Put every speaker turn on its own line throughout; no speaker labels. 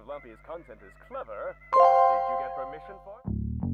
Lumpy's content is clever, did you get permission for it?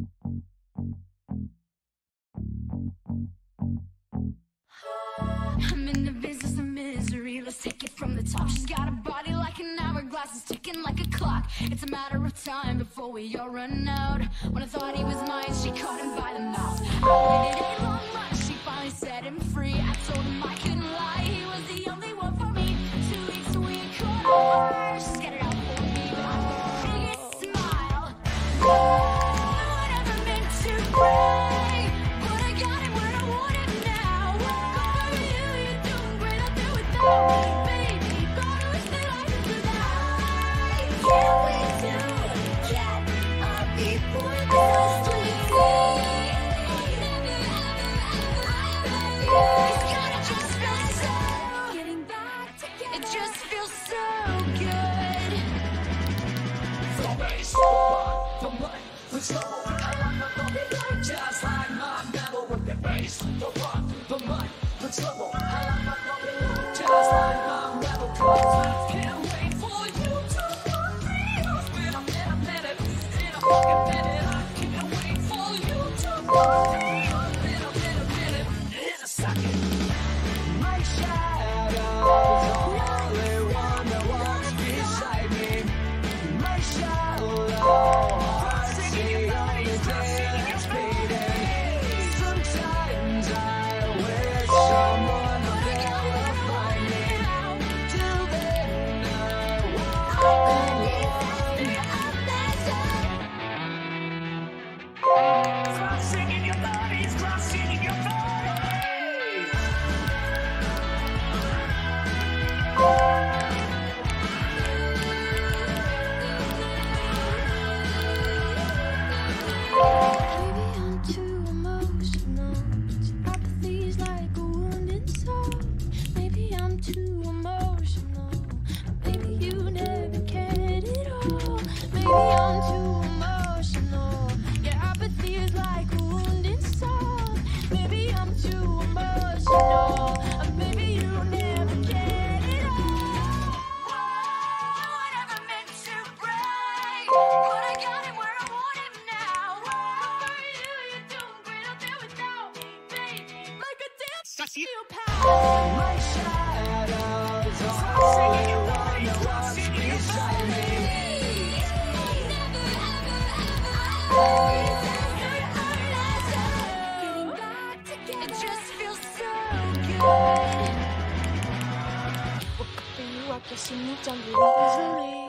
I'm in the business of misery, let's take it from the top. She's got a body like an hourglass, it's ticking like a clock. It's a matter of time before we all run out. When I thought he was mine, she caught him by the mouth. I waited a long run, she finally set him free. I told him I couldn't lie, he was the only one for me. 2 weeks we caught on. She's got it out for me, biggest smile. Whatever meant to break, but I got it where I want it now. For you, you're doing great, I'll do it though. Baby, gotta wish that I could do that. Can't wait to get up before this sleepy. It's kinda just feels so. Getting back together, it just feels so good.
The mud, the trouble, I like my body like just like my devil with the bass. The rock, the mud, the trouble, I like my body like just like my rebel. Cause can't wait for you to love me. It's been a minute, in a fucking minute. I can't wait for you to love me. Minute, in a second. My shadow's only one that walks beside me. My shadow. Sometimes I wish someone would never find me. Till then I won't. Crossing in your bodies, crossing in your bodies.
Maybe I'm too emotional. Apathy's like a wounded soul. Maybe I'm too emotional. Maybe you never cared at all. Maybe I'm too emotional. Yeah, apathy is like a wounded soul. Maybe I'm too emotional. Maybe you never cared at all. Whatever meant to break, but I got it where I want it now. For you, you're doing great, I'll do it without me, baby. Like a damn psychopath.
My shadow's only one that walks beside me.
Getting back together, it just feels so good. Woke up in you, I guess you moved on really easily.